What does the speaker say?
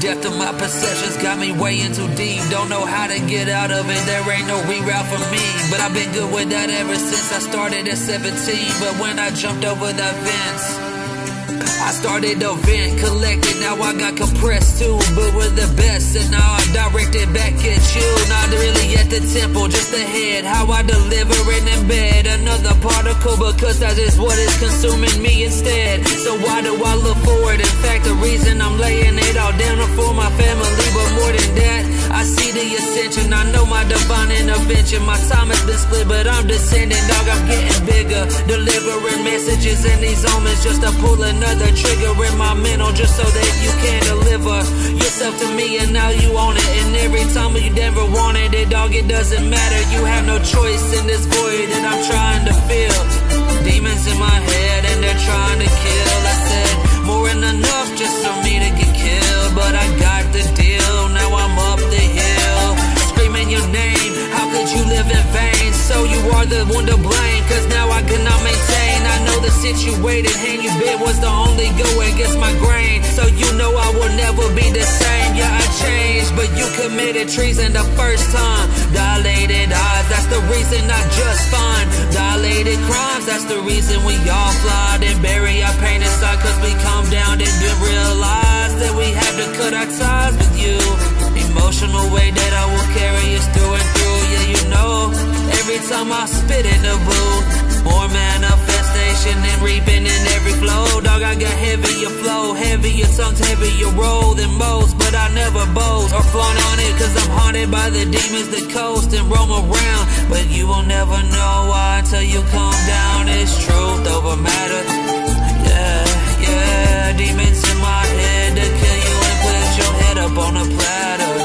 depth of my perceptions got me way in too deep. Don't know how to get out of it, there ain't no reroute for me. But I've been good with that ever since I started at 17. But when I jumped over that fence, I started to vent, collected, now I got compressed too. But we're the best, and now I direct it back at you. Not really at the temple, just the head, how I deliver it in bed. Another particle, because that is what is consuming me instead. So why do I look forward? In fact, the reason I'm laying it all down for my family. But more than that, I see the ascension, I know my divine intervention. My time has been split, but I'm descending, dog, I'm getting bigger. Delivering messages in these omens, just to pull another trigger in my mental, just so that you can deliver yourself to me, and now you own it. And every time you never wanted it, dog, it doesn't matter. You have no choice in this void that I'm trying to fill. Demons in my head and they're trying to kill. I said more than enough just for me to get killed, but I got the deal, now I'm up the hill, screaming your name. How could you live in vain? So you are the one to blame, cause now I cannot maintain. I know the situated hand you bit was the only go against my grain. So you know I will never be the same. Yeah, I changed, but you committed treason the first time. Dilated eyes, that's the reason I just fine. Dilated crimes, that's the reason we all fly. Then bury our pain inside, cause we calm down and then realize that we have to cut our ties with you. Emotional way that I will carry us through and through. Yeah, you know, every time I spit in the booth, more manifestation and reaping in every flow. Dog, I got heavier flow, heavier tongues, heavier roll than most. But I never boast or flaunt on it, cause I'm haunted by the demons that coast and roam around. But you will never know why until you calm down. It's truth over matter. Yeah, yeah, demons in my head to kill you and put your head up on a platter.